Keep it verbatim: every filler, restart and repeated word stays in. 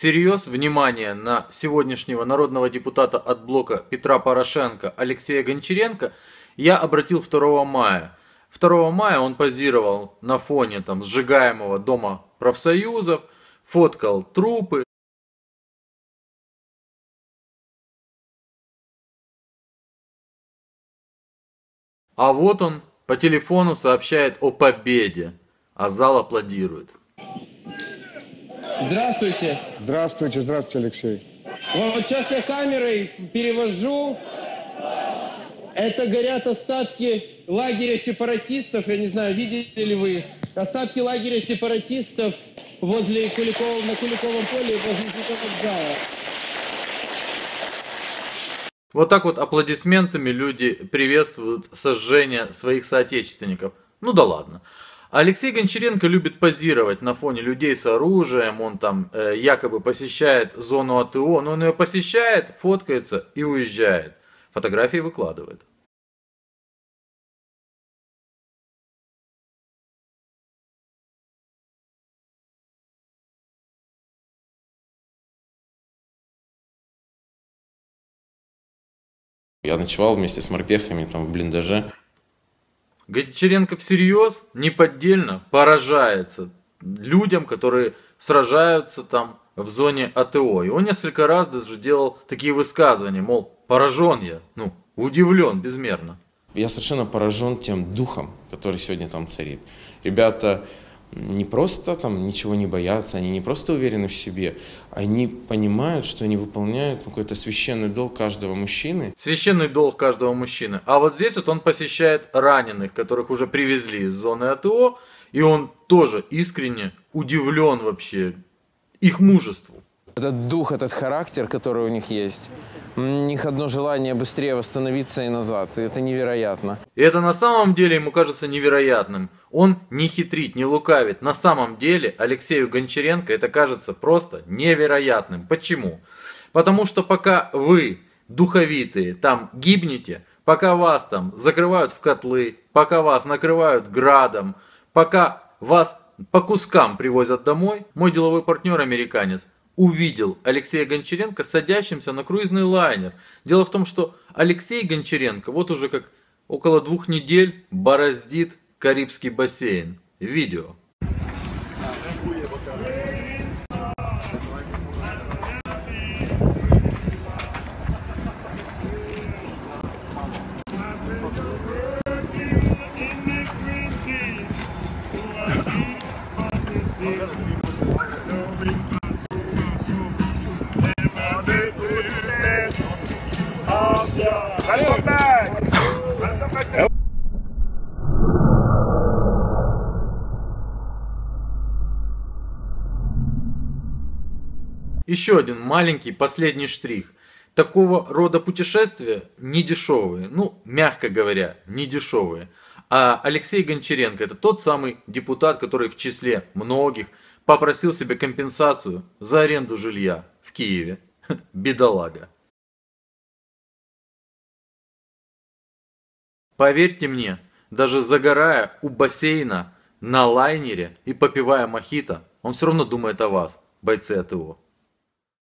всерьез внимание на сегодняшнего народного депутата от блока Петра Порошенко Алексея Гончаренко я обратил второго мая. второго мая он позировал на фоне там сжигаемого дома профсоюзов, фоткал трупы. А вот он по телефону сообщает о победе, а зал аплодирует. Здравствуйте. Здравствуйте, здравствуйте, Алексей. Вот сейчас я камерой перевожу. Это горят остатки лагеря сепаратистов. Я не знаю, видели ли вы их. Остатки лагеря сепаратистов возле Куликова, на Куликовом поле возле вокзала. Вот так вот аплодисментами люди приветствуют сожжение своих соотечественников. Ну да ладно. Алексей Гончаренко любит позировать на фоне людей с оружием, он там э, якобы посещает зону АТО, но он ее посещает, фоткается и уезжает. Фотографии выкладывает. Я ночевал вместе с морпехами там в блиндаже. Гончаренко всерьез, неподдельно поражается людям, которые сражаются там в зоне АТО. И он несколько раз даже делал такие высказывания, мол, поражен я, ну, удивлен безмерно. Я совершенно поражен тем духом, который сегодня там царит. Ребята не просто там ничего не боятся, они не просто уверены в себе, они понимают, что они выполняют какой-то священный долг каждого мужчины. Священный долг каждого мужчины. А вот здесь вот он посещает раненых, которых уже привезли из зоны АТО, и он тоже искренне удивлен вообще их мужеству. Этот дух, этот характер, который у них есть, у них одно желание быстрее восстановиться и назад. И это невероятно. И это на самом деле ему кажется невероятным. Он не хитрит, не лукавит. На самом деле Алексею Гончаренко это кажется просто невероятным. Почему? Потому что пока вы, духовитые, там гибнете, пока вас там закрывают в котлы, пока вас накрывают градом, пока вас по кускам привозят домой, мой деловой партнер американец увидел Алексея Гончаренко садящимся на круизный лайнер. Дело в том, что Алексей Гончаренко вот уже как около двух недель бороздит Карибский бассейн. Видео. Еще один маленький последний штрих. Такого рода путешествия не дешевые, ну, мягко говоря, не дешевые. А Алексей Гончаренко это тот самый депутат, который в числе многих попросил себе компенсацию за аренду жилья в Киеве. Бедолага. Поверьте мне, даже загорая у бассейна на лайнере и попивая мохито, он все равно думает о вас, бойцы АТО.